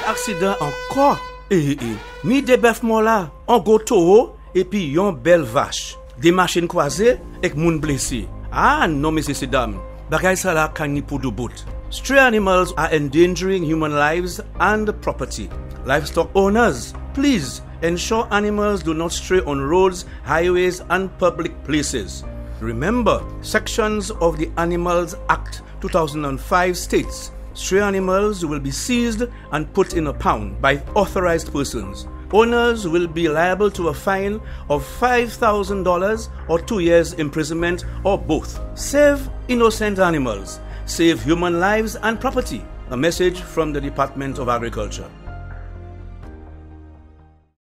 accident encore. Ni des bœufs morts là, on go taureau et puis yon belle vache. Des machines croisées et moun blessés. Ah non, messieurs et dames, bagay sa la kani pour de bout. Stray animals are endangering human lives and property. Livestock owners, please ensure animals do not stray on roads, highways, and public places. Remember, sections of the Animals Act 2005 states, stray animals will be seized and put in a pound by authorized persons. Owners will be liable to a fine of $5,000 or 2 years imprisonment or both. Save innocent animals. Save human lives and property. A message from the Department of Agriculture.